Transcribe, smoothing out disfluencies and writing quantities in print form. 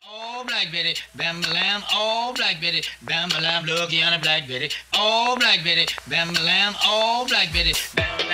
Oh, Black Betty, bam lamb. Oh, Black Betty, bam lamb. Looky on a Black Betty. Oh, Black Betty, bam lamb. Oh, Black Betty, bam.